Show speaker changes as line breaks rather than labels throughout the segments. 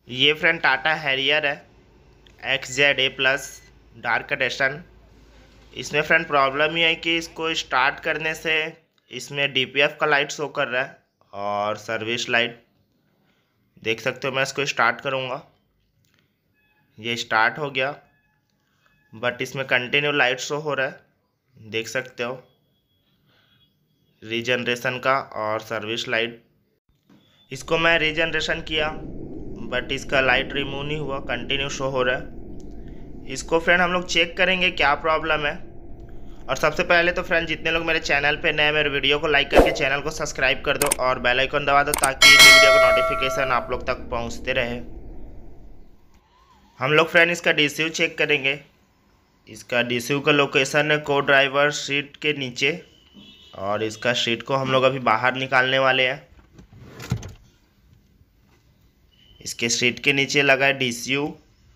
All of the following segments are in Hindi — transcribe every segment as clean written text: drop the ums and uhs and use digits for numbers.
ये फ्रेंड टाटा हैरियर है, XZ A+ डार्क एडिशन। इसमें फ्रेंड प्रॉब्लम ये है कि इसको स्टार्ट करने से इसमें DPF का लाइट शो कर रहा है और सर्विस लाइट देख सकते हो। मैं इसको स्टार्ट करूँगा, ये स्टार्ट हो गया, बट इसमें कंटिन्यू लाइट शो हो रहा है, देख सकते हो, रीजनरेशन का और सर्विस लाइट। इसको मैं रीजनरेशन किया बट इसका लाइट रिमूव नहीं हुआ, कंटिन्यू शो हो रहा है। इसको फ्रेंड हम लोग चेक करेंगे क्या प्रॉब्लम है। और सबसे पहले तो फ्रेंड जितने लोग मेरे चैनल पे नए, मेरे वीडियो को लाइक करके चैनल को सब्सक्राइब कर दो और बेल आइकन दबा दो ताकि वीडियो का नोटिफिकेशन आप लोग तक पहुंचते रहे। हम लोग फ्रेंड इसका DCU चेक करेंगे। इसका DCU का लोकेशन है को ड्राइवर सीट के नीचे, और इसका सीट को हम लोग अभी बाहर निकालने वाले हैं। इसके सीट के नीचे लगा है DCU।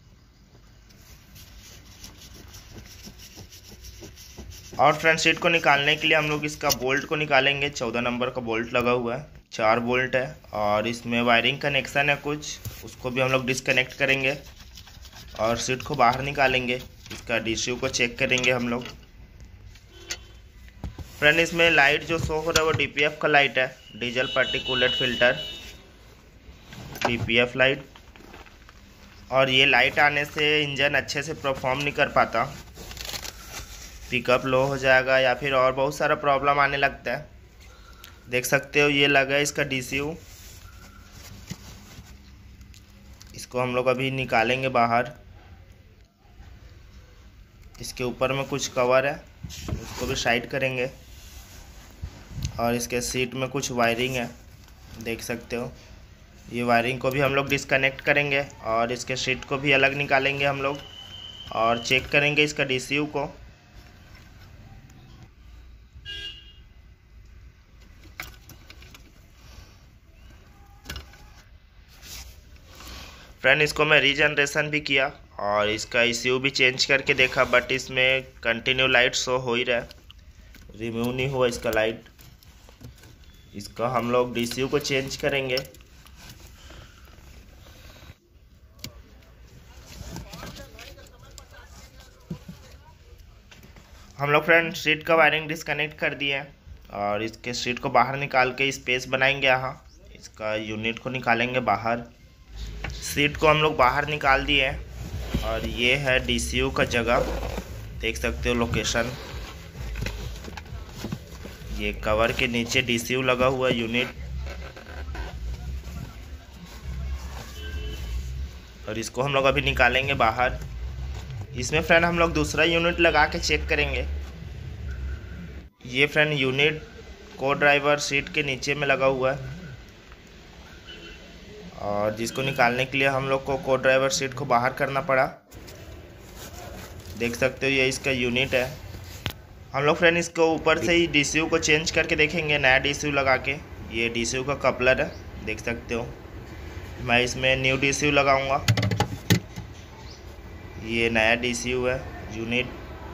और फ्रंट सीट को निकालने के लिए हम लोग इसका बोल्ट को निकालेंगे। 14 नंबर का बोल्ट लगा हुआ है, 4 बोल्ट है, और इसमें वायरिंग कनेक्शन है कुछ, उसको भी हम लोग डिस्कनेक्ट करेंगे और सीट को बाहर निकालेंगे। इसका DCU को चेक करेंगे हम लोग। फ्रेंड इसमें लाइट जो शो हो रहा है वो DPF का लाइट है, diesel particulate filter DPF light. और ये लाइट आने से इंजन अच्छे से परफॉर्म नहीं कर पाता, पिकअप लो हो जाएगा या फिर और बहुत सारा प्रॉब्लम आने लगता है। देख सकते हो ये लगा है इसका DCU। इसको हम लोग अभी निकालेंगे बाहर। इसके ऊपर में कुछ कवर है, उसको भी साइड करेंगे। और इसके सीट में कुछ वायरिंग है, देख सकते हो। ये वायरिंग को भी हम लोग डिस्कनेक्ट करेंगे और इसके सीट को भी अलग निकालेंगे हम लोग और चेक करेंगे इसका DCU को। फ्रेंड इसको मैं रीजनरेशन भी किया और इसका ECU भी चेंज करके देखा, बट इसमें कंटिन्यू लाइट शो हो ही रहा है, रिमूव नहीं हुआ इसका लाइट। इसका हम लोग DCU को चेंज करेंगे। हम लोग फ्रेंड सीट का वायरिंग डिस्कनेक्ट कर दिए हैं और इसके सीट को बाहर निकाल के स्पेस बनाएंगे। यहाँ इसका यूनिट को निकालेंगे बाहर। सीट को हम लोग बाहर निकाल दिए हैं और ये है DCU का जगह, देख सकते हो लोकेशन। ये कवर के नीचे DCU लगा हुआ यूनिट, और इसको हम लोग अभी निकालेंगे बाहर। इसमें फ्रेंड हम लोग दूसरा यूनिट लगा के चेक करेंगे। ये फ्रेंड यूनिट को ड्राइवर सीट के नीचे में लगा हुआ है, और जिसको निकालने के लिए हम लोग को ड्राइवर सीट को बाहर करना पड़ा। देख सकते हो ये इसका यूनिट है। हम लोग फ्रेंड इसको ऊपर से ही DCU को चेंज करके देखेंगे, नया DCU लगा के। ये DCU का कपलर है, देख सकते हो। मैं इसमें न्यू DCU लगाऊंगा। ये नया DCU है यूनिट,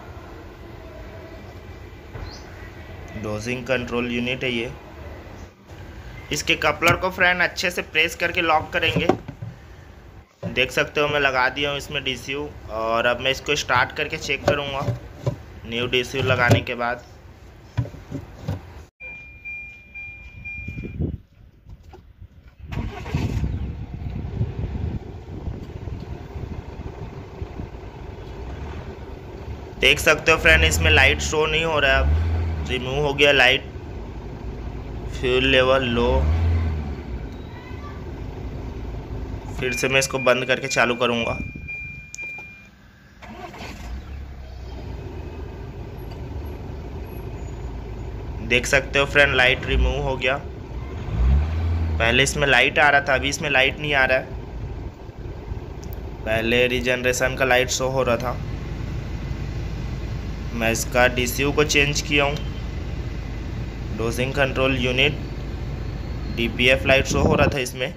डोजिंग कंट्रोल यूनिट है ये। इसके कपलर को फ्रेंड अच्छे से प्रेस करके लॉक करेंगे। देख सकते हो मैं लगा दिया हूँ इसमें DCU, और अब मैं इसको स्टार्ट करके चेक करूँगा न्यू DCU लगाने के बाद। देख सकते हो फ्रेंड इसमें लाइट शो नहीं हो रहा है, रिमूव हो गया लाइट। Fuel level low. फिर से मैं इसको बंद करके चालू करूँगा। देख सकते हो फ्रेंड लाइट रिमूव हो गया। पहले इसमें लाइट आ रहा था, अभी इसमें लाइट नहीं आ रहा है। पहले रीजनरेशन का लाइट शो हो रहा था। मैं इसका DCU को चेंज किया हूँ, dosing control unit DPF light show हो रहा था इसमें।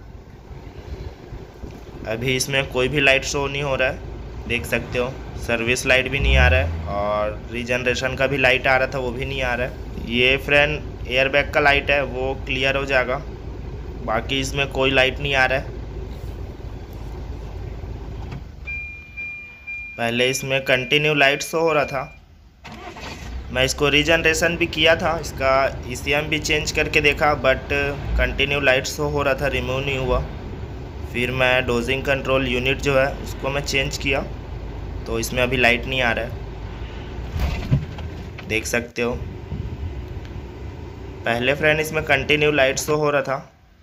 अभी इसमें कोई भी लाइट शो नहीं हो रहा है, देख सकते हो। सर्विस लाइट भी नहीं आ रहा है और रीजनरेशन का भी लाइट आ रहा था, वो भी नहीं आ रहा है। ये फ्रेंड एयरबैग का लाइट है, वो क्लियर हो जाएगा। बाकी इसमें कोई लाइट नहीं आ रहा है। पहले इसमें कंटिन्यू लाइट शो हो रहा था। मैं इसको रीजनरेशन भी किया था, इसका ECM भी चेंज करके देखा, बट कंटिन्यू लाइट शो हो रहा था, रिमूव नहीं हुआ। फिर मैं डोजिंग कंट्रोल यूनिट जो है उसको मैं चेंज किया, तो इसमें अभी लाइट नहीं आ रहा है, देख सकते हो। पहले फ्रेंड इसमें कंटिन्यू लाइट शो हो रहा था।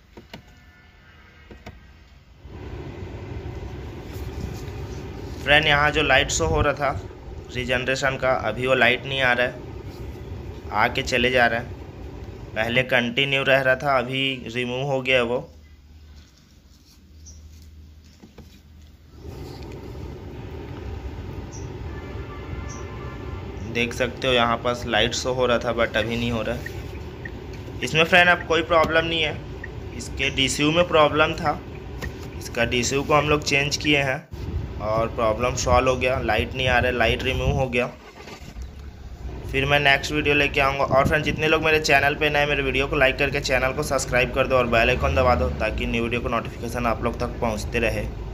फ्रेंड यहाँ जो लाइट शो हो रहा था रीजनरेशन का, अभी वो लाइट नहीं आ रहा है, आके चले जा रहा है। पहले कंटिन्यू रह रहा था, अभी रिमूव हो गया वो। देख सकते हो यहाँ पास लाइट शो हो रहा था, बट अभी नहीं हो रहा है। इसमें फ्रेंड अब कोई प्रॉब्लम नहीं है, इसके DCU में प्रॉब्लम था, इसका DCU को हम लोग चेंज किए हैं और प्रॉब्लम सॉल्व हो गया। लाइट नहीं आ रहा है, लाइट रिमूव हो गया। फिर मैं नेक्स्ट वीडियो लेके आऊँगा। और फ्रेंड जितने लोग मेरे चैनल पे नए, मेरे वीडियो को लाइक करके चैनल को सब्सक्राइब कर दो और बेल आइकन दबा दो, ताकि न्यू वीडियो को नोटिफिकेशन आप लोग तक पहुँचते रहे।